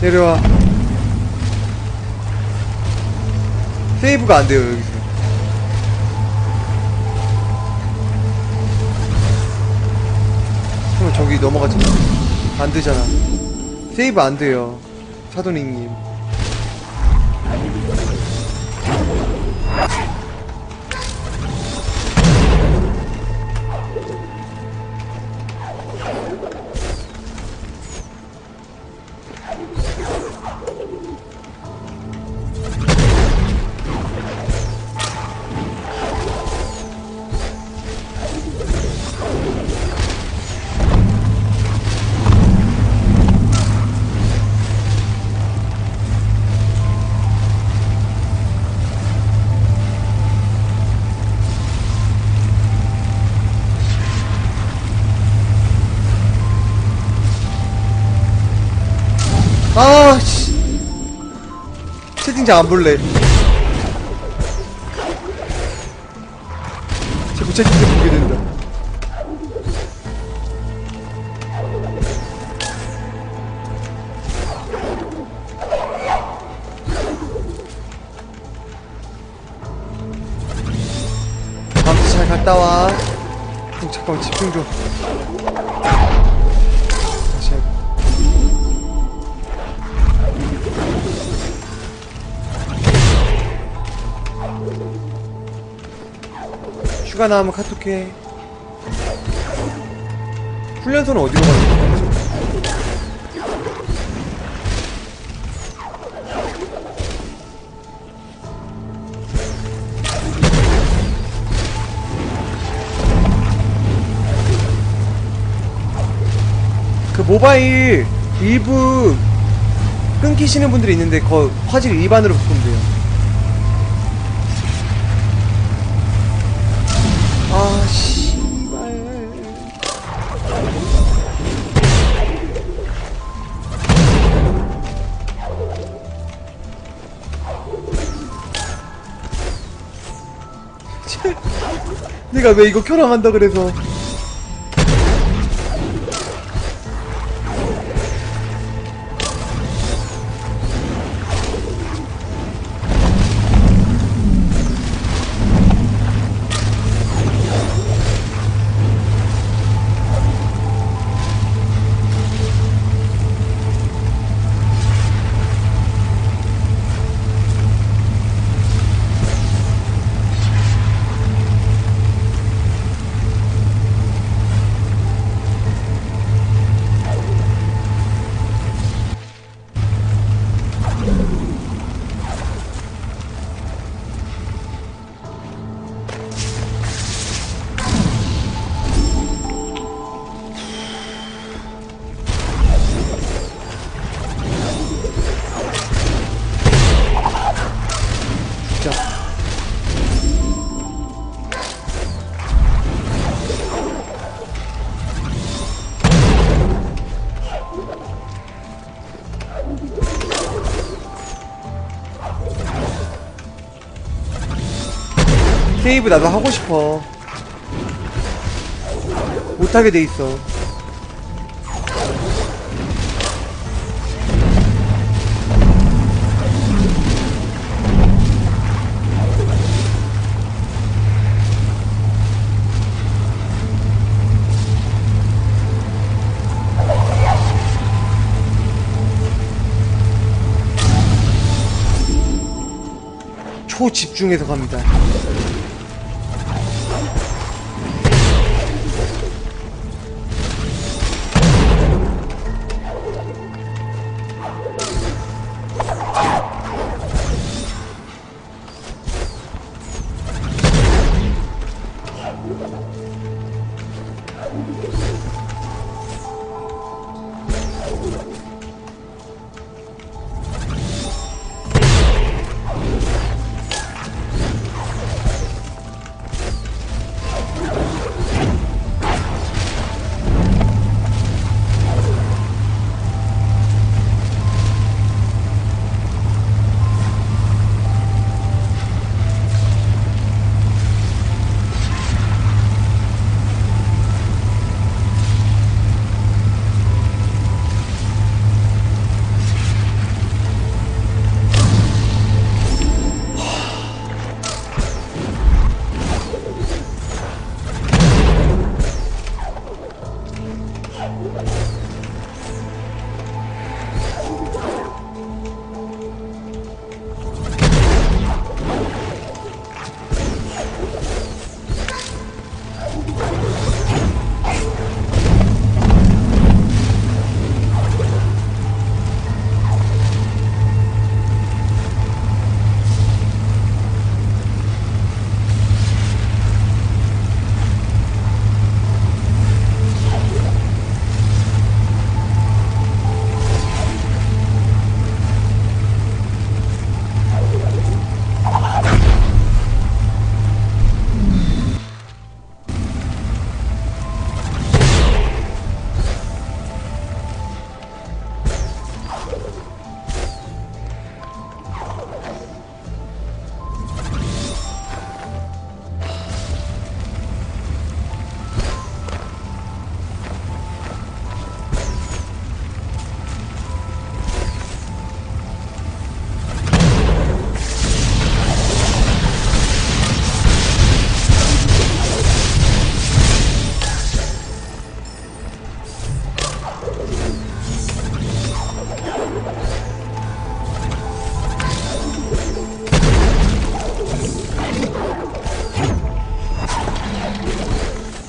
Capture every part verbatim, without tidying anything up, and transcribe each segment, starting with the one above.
내려와. 세이브가 안 돼요, 여기서. 그럼 저기 넘어가잖아. 안 되잖아. 세이브 안 돼요, 사도닉님. 아, 씨. 채팅창 안 볼래. 자꾸 채팅창 보게 된다. 아무튼 잘 갔다 와. 어, 잠깐만, 집중 좀. 다시 해. 휴가 나오면 카톡해. 훈련소는 어디로 가는 거야? 그 모바일 일부 끊기시는 분들이 있는데 그 화질 일반으로 바꾸면 돼요. 아, 씨발. 내가 왜 이거 켜라만다 그래서. 세이브 나도 하고 싶어. 못하게 돼 있어. 초집중해서 갑니다.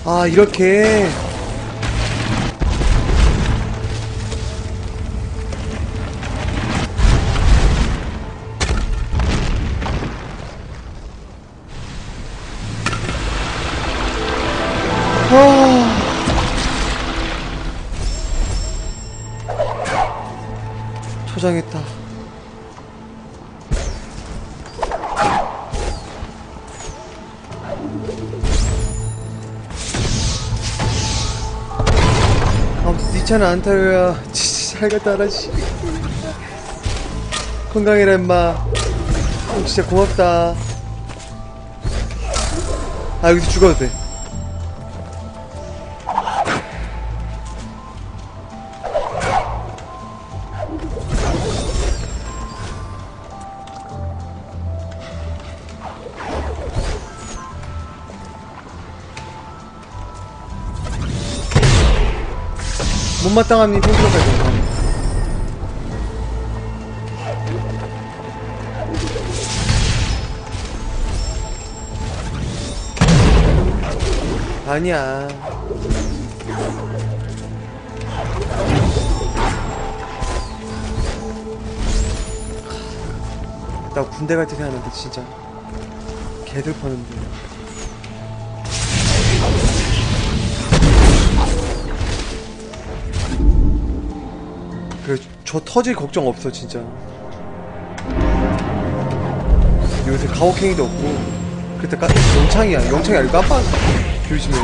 아, 이렇게. 아. 초장했다. 아무튼 니 차는 안 타요야. 진짜 잘 갔다 와라 씨. 건강해라 임마. 어, 진짜 고맙다. 아, 여기서 죽어도 돼. 못마땅함님 팬클럽까지. 아니야. 나 군대 갈 때 생각나는데 진짜 개들 파는데. 그, 저 터질 걱정 없어, 진짜. 요새 가혹행위도 없고. 그때 까, 영창이야. 영창이 아니고 깜빡. 조심해.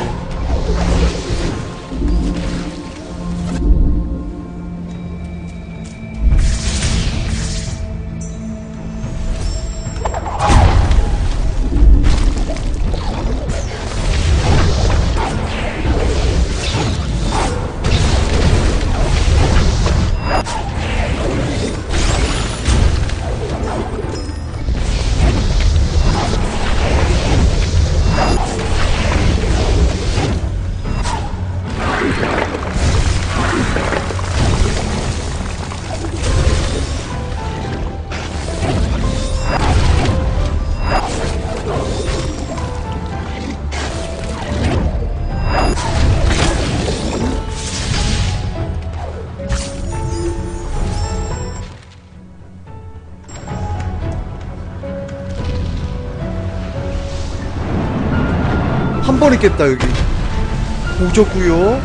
한 번 있겠다 여기. 오졌구요.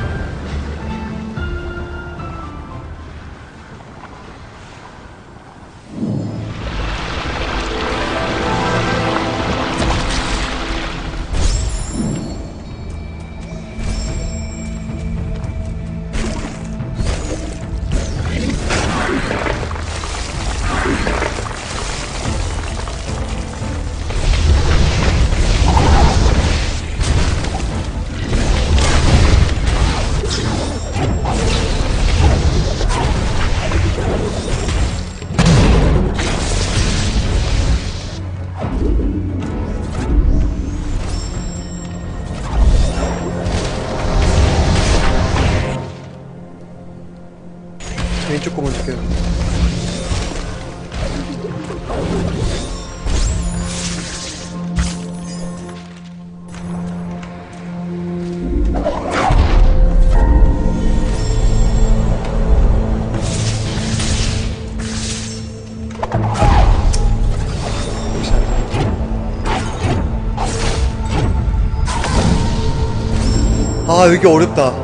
왼쪽 거 먼저 껴요. 아, 여기 어렵다.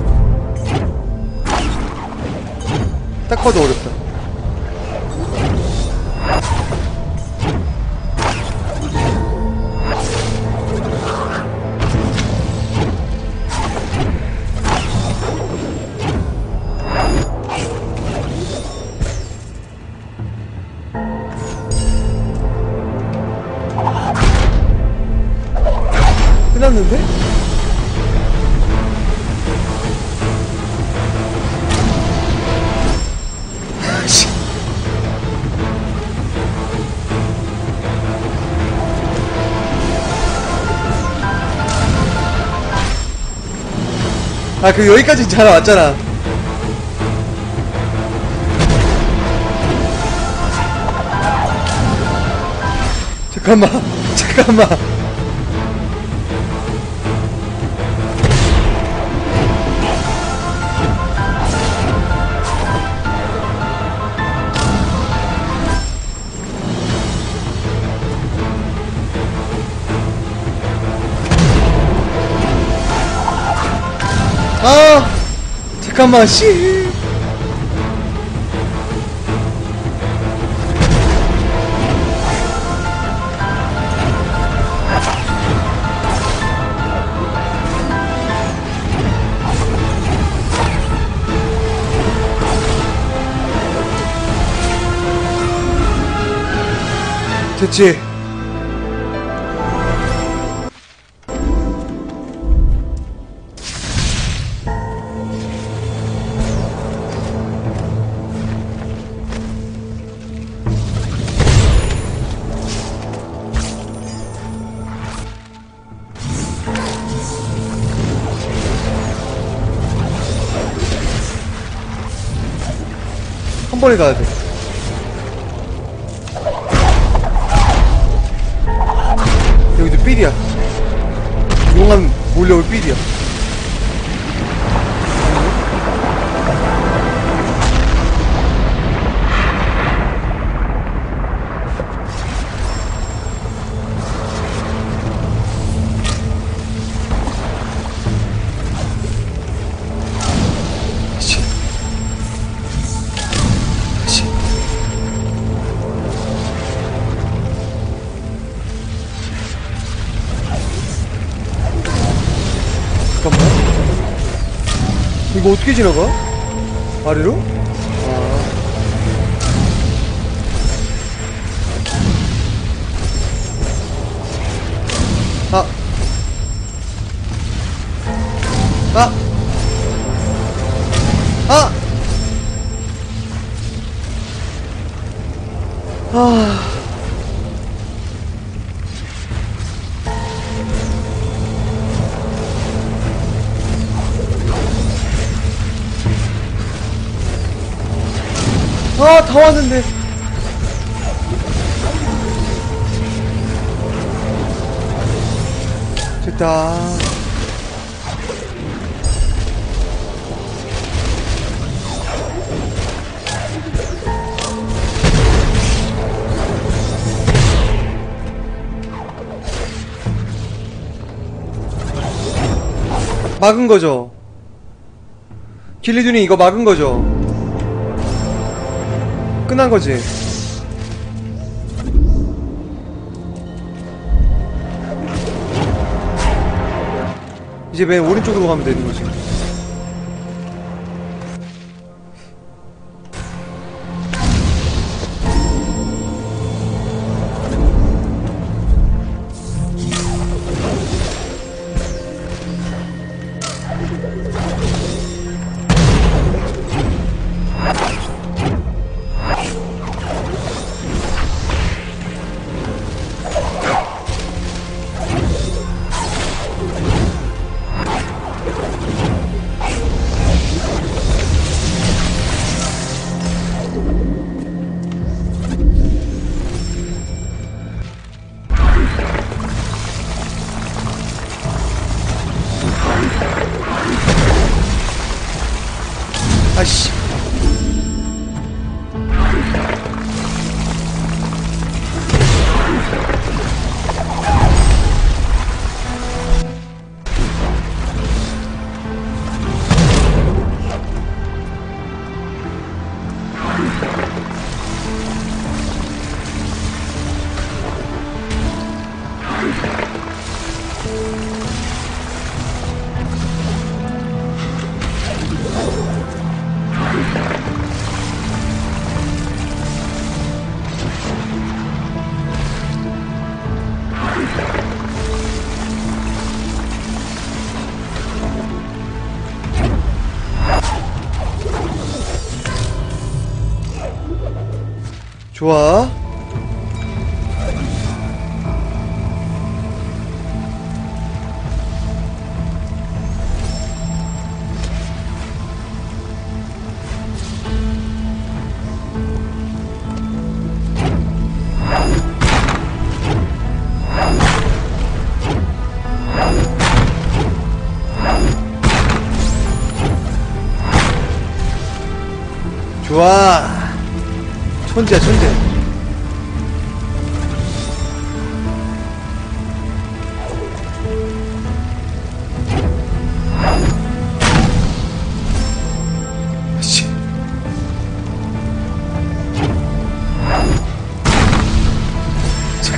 딱 봐도 어렵다. 끝났는데? 아, 그 여기까지 잘 왔잖아. 잠깐만, 잠깐만. 아 잠깐만 씨. 됐지. 한 번에 가야 돼. 여기도 삘이야. 용암 몰려올 삘이야. 잠깐만. 이거 어떻게 지나가? 아래로? 아. 아. 아. 아. 아. 아, 다 왔는데. 됐다. 막은 거죠. 길리준이 이거 막은 거죠. 끝난 거지. 이제 맨 오른쪽으로 가면 되는 거지. 아씨. 좋아. 좋아. 천재야, 천재.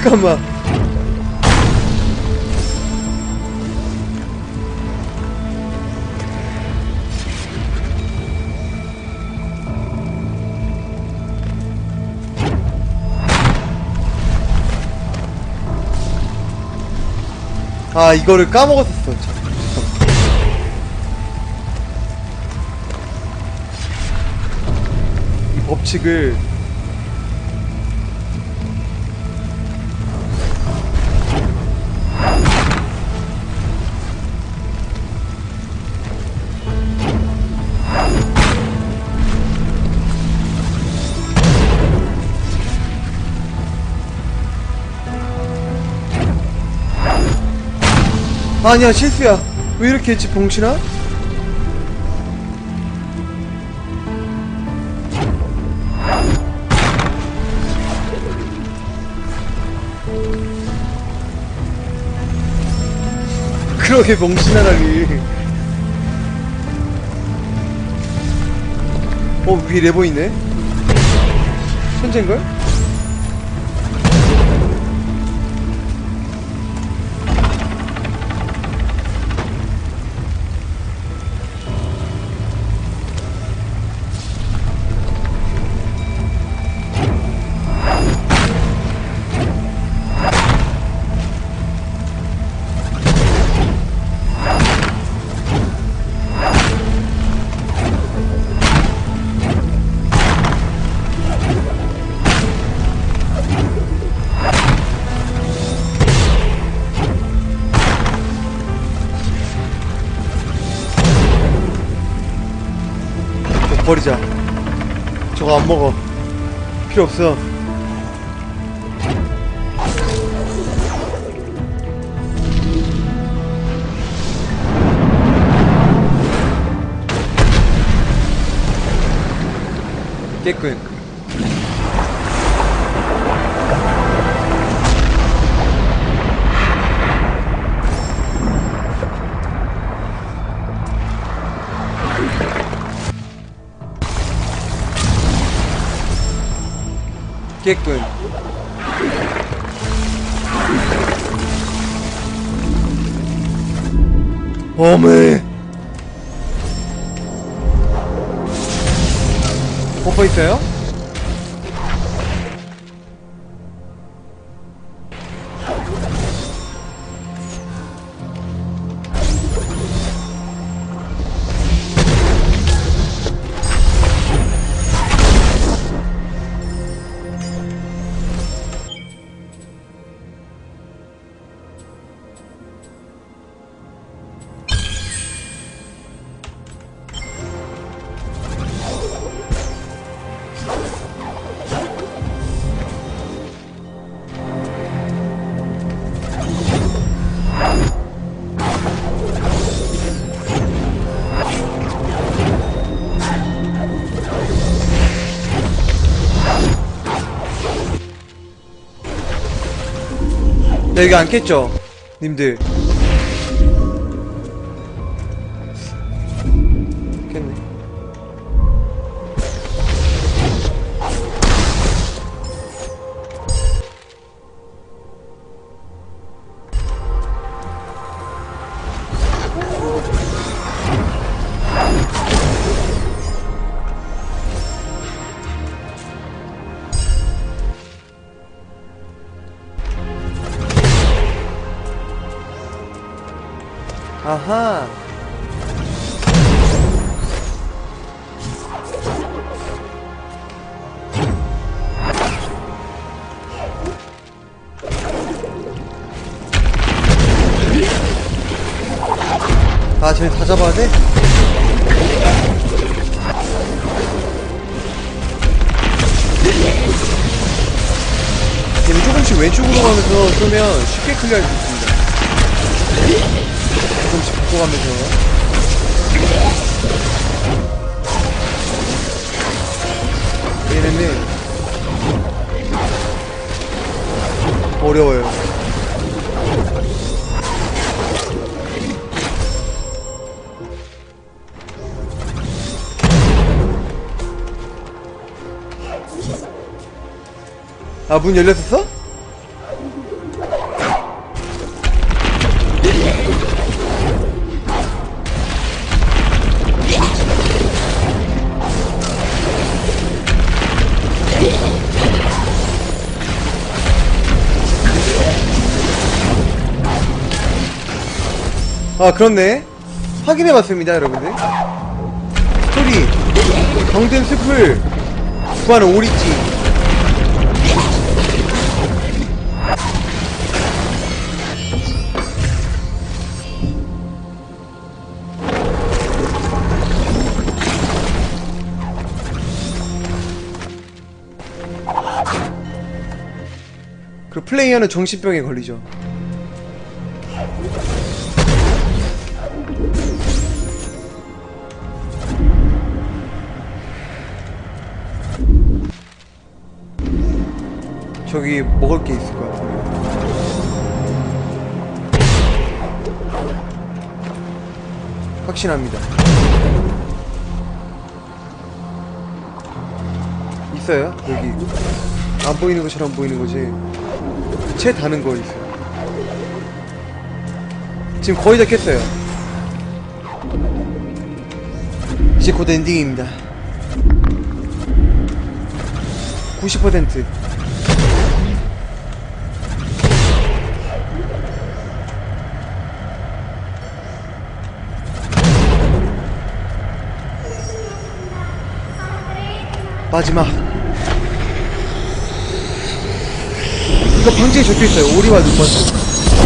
잠깐만. 아, 이거를 까먹었었어. 참. 이 법칙을. 아니야, 실수야. 왜 이렇게 했지, 봉신아? 그러게, 봉신아라니. 어, 위에 레버 있네? 천재인걸? 버리자. 저거 안 먹어. 필요 없어. 깨끗. 깨끗. 어메. 뽀뽀 있어요? 나 여기 안 깼죠? 님들. 깼네. 아하. 아, 쟤네 다 잡아야 돼? 얘는 조금씩 왼쪽으로 가면서 쏘면 쉽게 클리어할 수 있습니다. 조금씩 바꿔가면서. 얘네는 어려워요. 아, 문 열렸었어? 아 그렇네. 확인해봤습니다 여러분들. 소리 병든 숲을 구하는 오리지. 그 플레이어는 정신병에 걸리죠. 저기 먹을 게 있을 것 같아요. 확신합니다. 있어요? 여기 안 보이는 것처럼 보이는 거지. 채 다는 거 있어요. 지금 거의 다 깼어요. 이제 곧 엔딩입니다. 구십 퍼센트. 마지막. 이거 방지에 적혀있어요. 오리와 눈먼.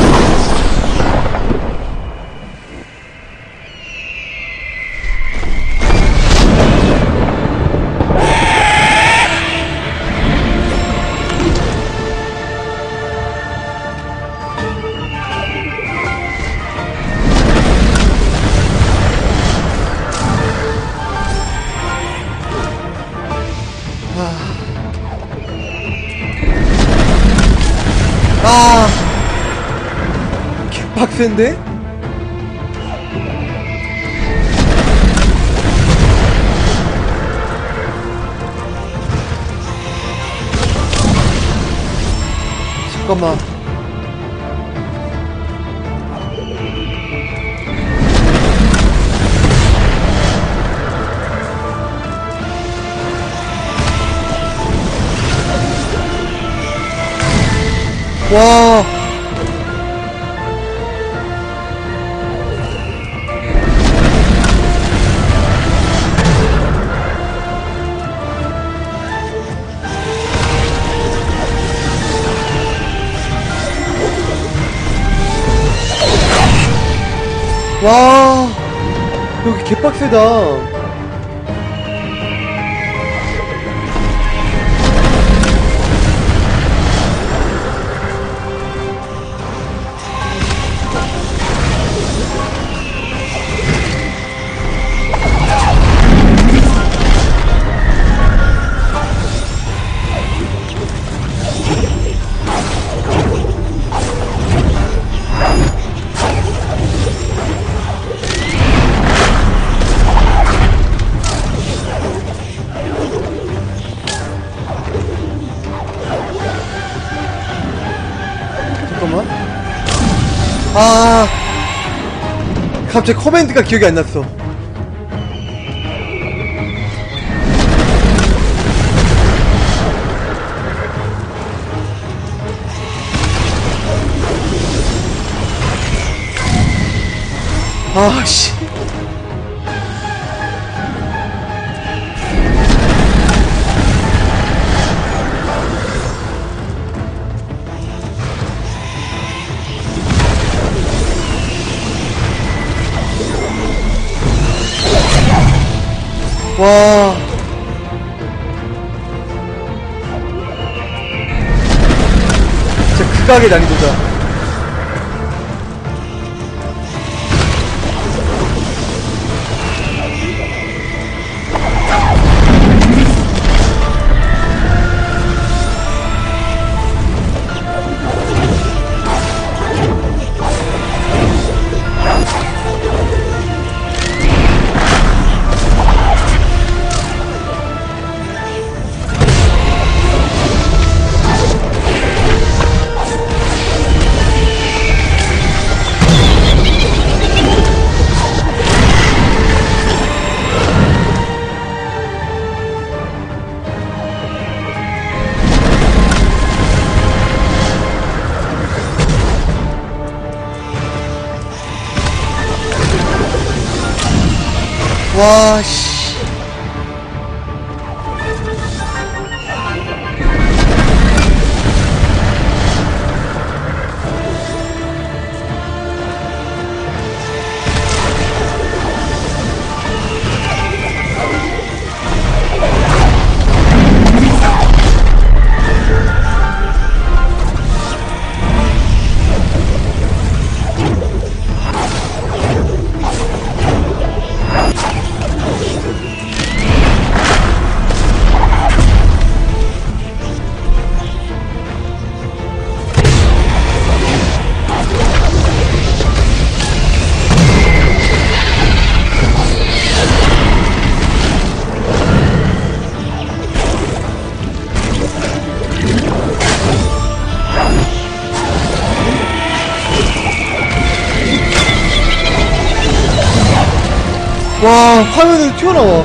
아, 개빡센데? 잠깐만. 와. 와. 여기 개빡세다. 잠깐만. 아, 갑자기 커맨드가 기억이 안 났어. 아, 씨. 와. 진짜 극악의 난이도다. 와, 씨. 와, 화면에서 튀어나와.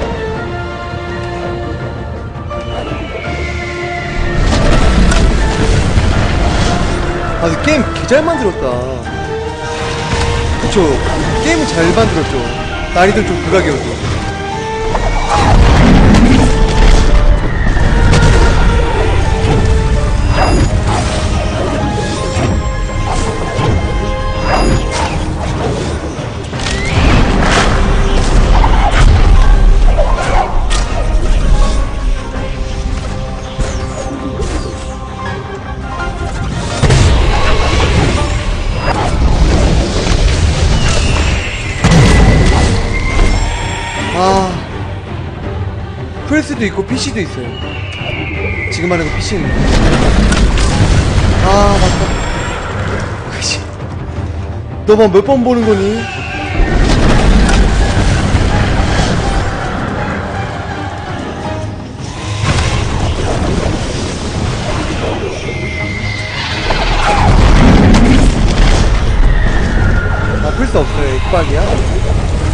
아, 근데 게임 개 잘 만들었다. 그쵸? 게임은 잘 만들었죠. 난이도 좀 극악이어도. 아, 플스도 있고 피시도 있어요. 지금 하는 거 피시는. 아, 맞다. 그치. 너만 몇 번 보는 거니? 아, 플스 없어요. 액박이야.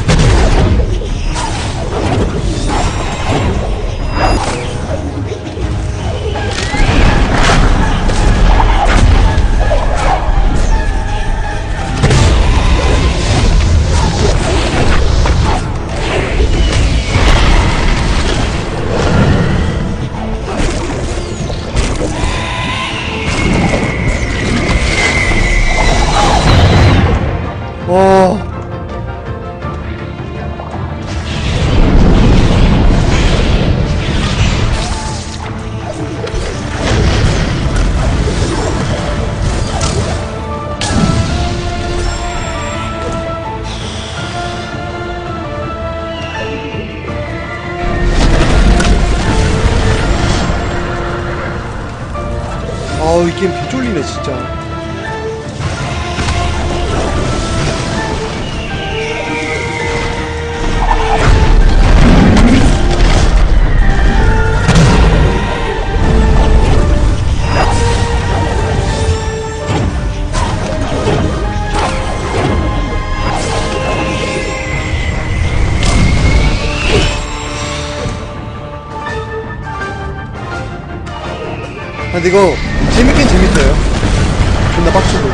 와. 아우, 이 게임 개쫄리네 진짜. 아, 근데 이거 재밌긴 재밌어요. 존나 빡치고.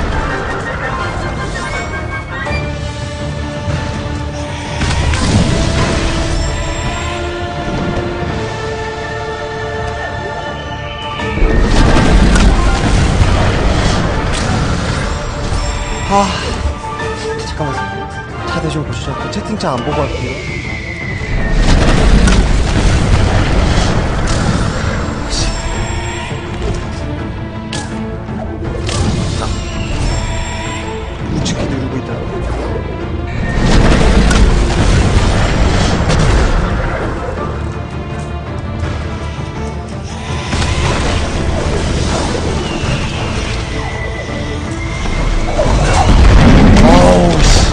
아, 잠깐만. 다들 좀 보시죠. 그 채팅창 안 보고 할게요. 우측키 누르고 있다. 아우, 씨.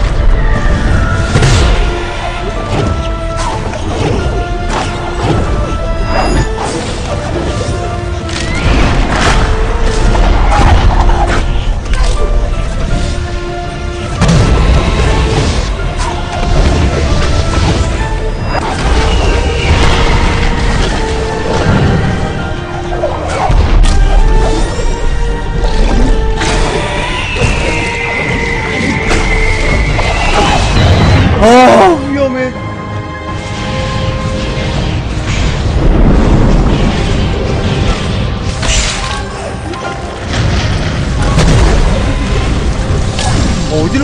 아, 위험해.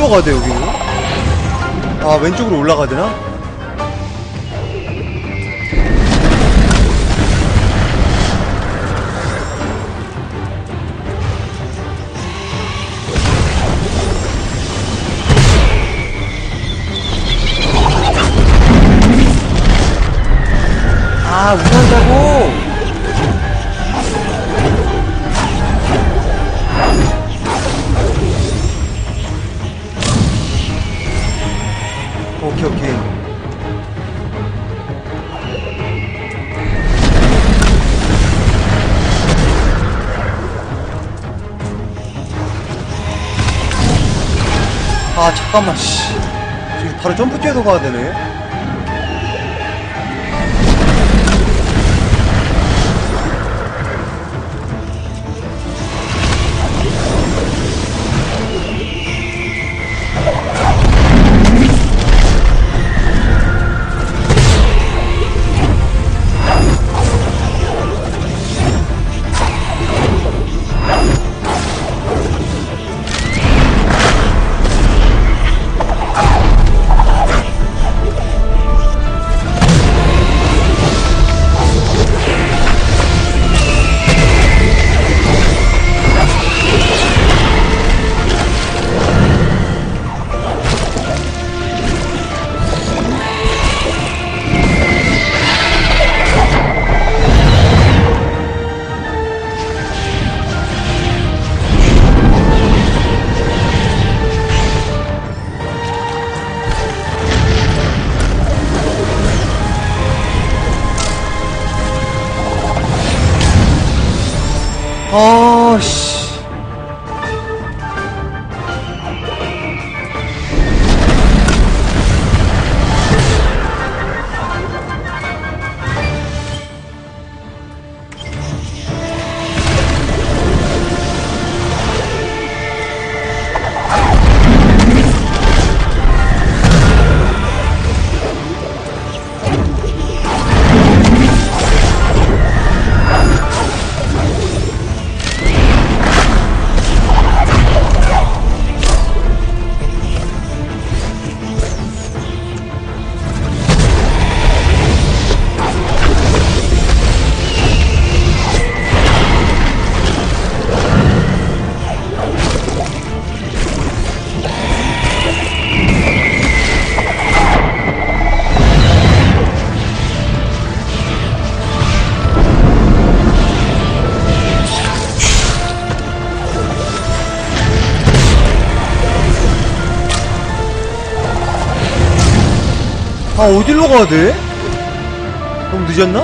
어디로 가야 돼 여기는? 아 왼쪽으로 올라가야 되나? 아 우상자고. 오케이 오케이. 아 잠깐만 씨. 지금 바로 점프 뛰어서 가야 되네. 아씨. 아 어디로 가야 돼? 너무 늦었나?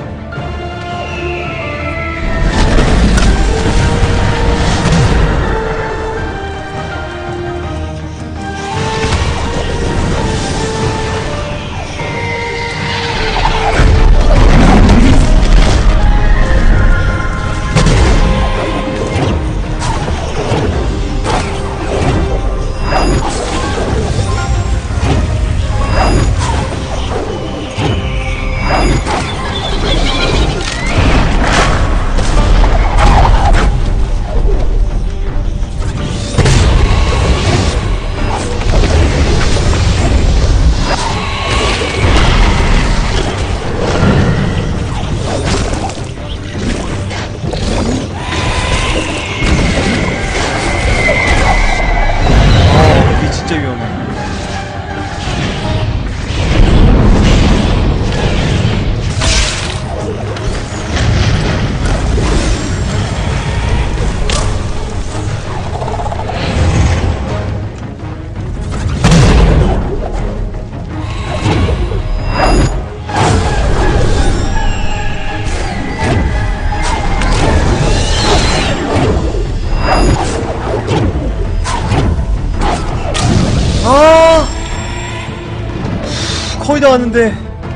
거의 다 왔는데.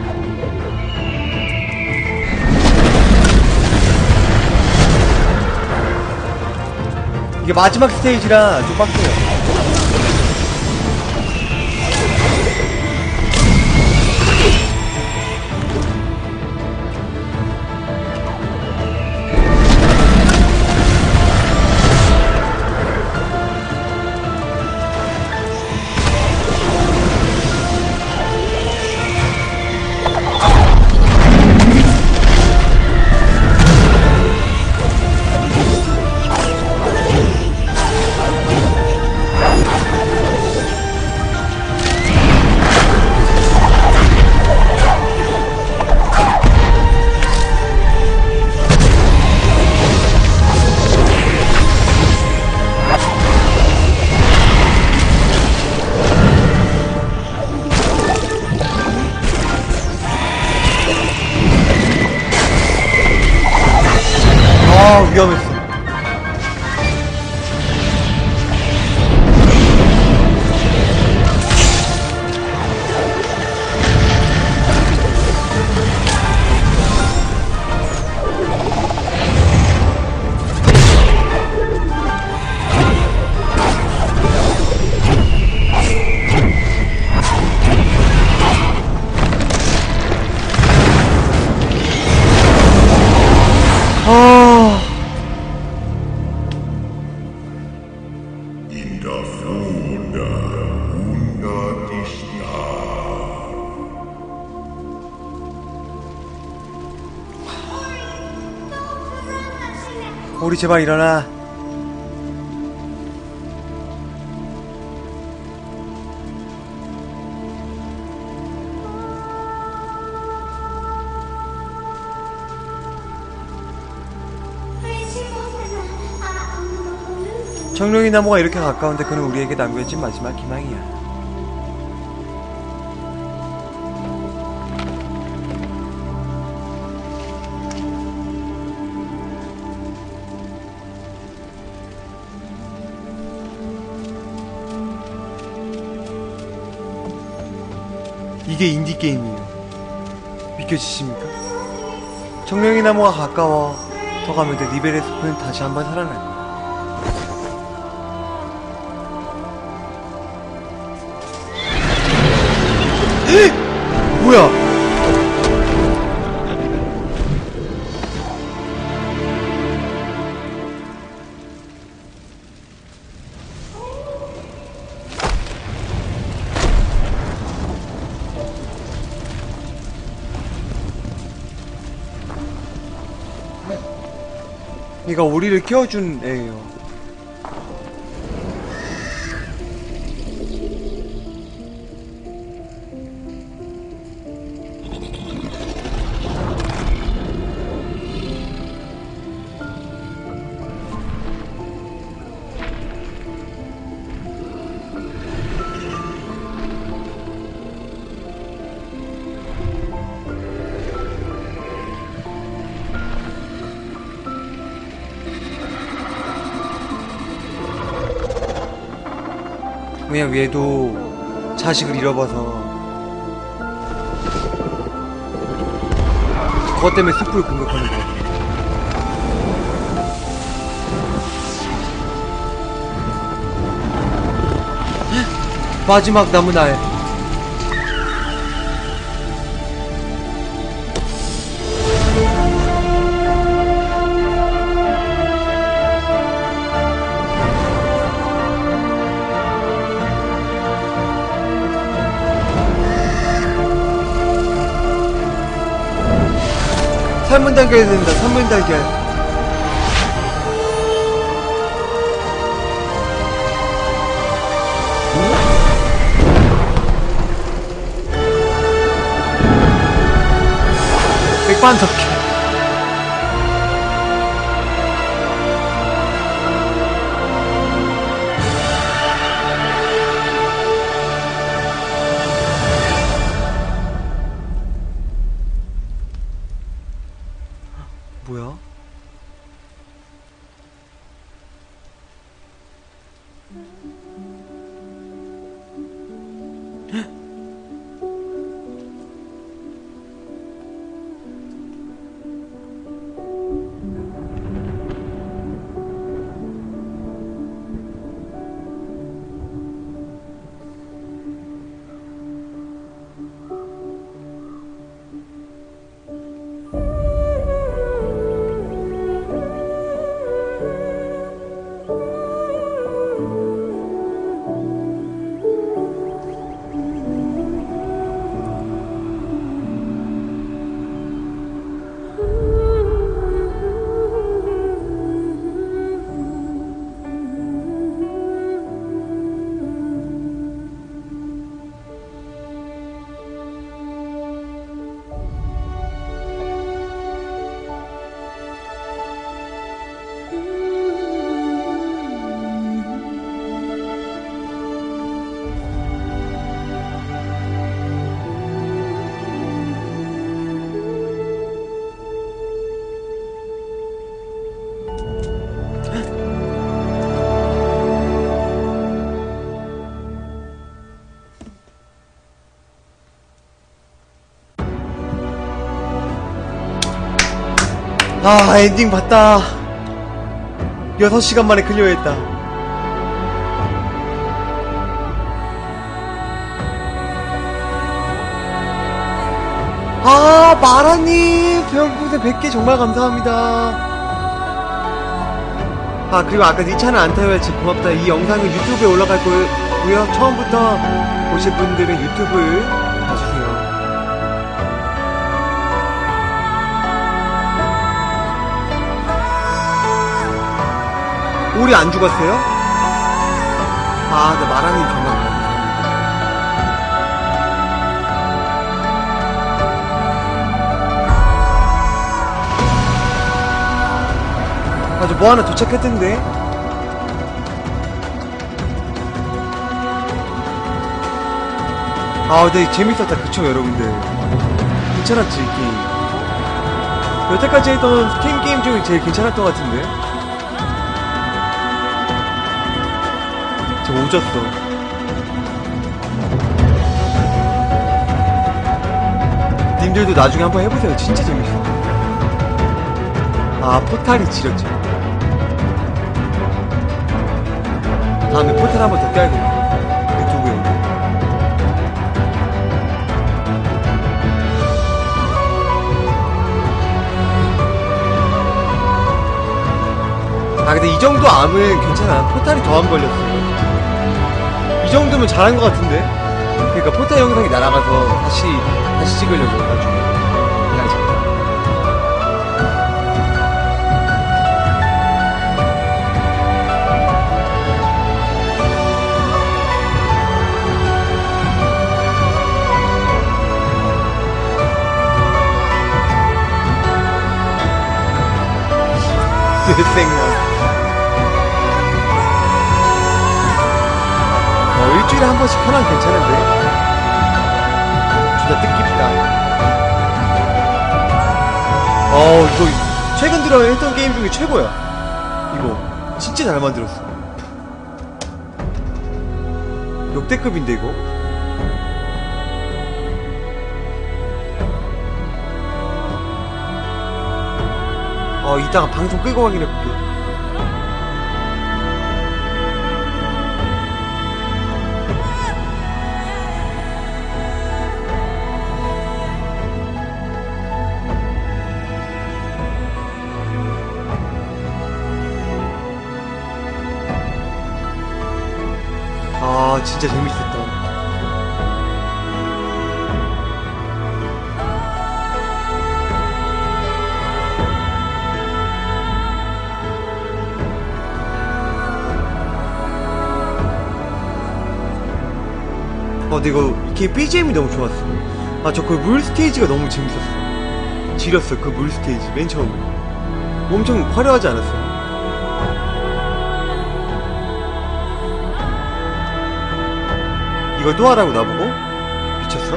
이게 마지막 스테이지라 좀 빡세요. 위험했어. 우리 제발 일어나. 청룡이 나무가 이렇게 가까운데 그는 우리에게 남겨진 마지막 희망이야. 이게 인디게임이에요. 믿겨지십니까? 청룡이 나무가 가까워 더 가면 돼. 리벨의 숲은 다시 한번 살아날 거야. 뭐야? 얘가 우리를 키워준 애예요. 그냥 얘도 자식을 잃어봐서 그것 때문에 숲을 공격하는 거야. 마지막 남은 알. 삶은 달걀이 된다. 삶은 달걀. 백반석회. 뭐야? 아, 엔딩 봤다. 여섯 시간 만에 클리어했다. 아, 마라님 별풍선 백 개 정말 감사합니다. 아, 그리고 아까 니 차는 안 타요 할지 고맙다. 이 영상은 유튜브에 올라갈 거고요. 처음부터 보실 분들은 유튜브 봐주세요. 오리 안 죽었어요? 아, 나 마라님 정말 감사합니다. 아, 저 뭐 하나 도착했던데? 아, 근데 재밌었다. 그쵸, 여러분들? 괜찮았지, 이 게임. 여태까지 했던 스팀 게임 중에 제일 괜찮았던 것 같은데? 저 오졌어. 님들도 나중에 한번 해보세요. 진짜 재밌어. 아, 포탈이 지렸죠. 다음에 포탈 한번 더 껴야겠네. 유튜브에. 아, 근데 이 정도 암은 괜찮아. 포탈이 더 안 걸렸어. 이 정도면 잘한 것 같은데? 그러니까 포탈 영상이 날아가서 다시 다시 찍으려고 나중에. 생각. 어, 일주일에 한 번씩 하면 괜찮은데? 진짜 뜻깊다. 어, 이거 최근 들어 했던 게임 중에 최고야. 이거 진짜 잘 만들었어. 역대급인데 이거? 어, 이따가 방송 끄고 확인해볼게. 아, 진짜 재밌었다. 어, 근데 이거 이게 비지엠이 너무 좋았어. 아, 저 그 물 스테이지가 너무 재밌었어. 지렸어, 그 물 스테이지 맨 처음에. 엄청 화려하지 않았어요? 이걸 또 하라고 나보고? 미쳤어?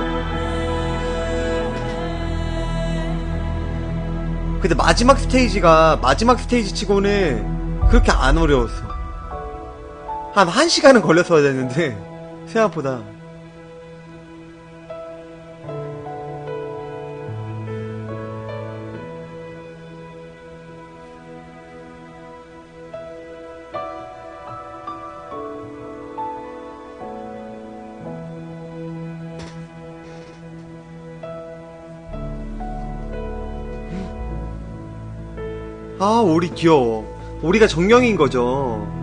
근데 마지막 스테이지가 마지막 스테이지 치고는 그렇게 안 어려웠어. 한 한 시간은 걸렸어야 됐는데 생각보다. 아, 오리 귀여워. 오리가 정령인 거죠.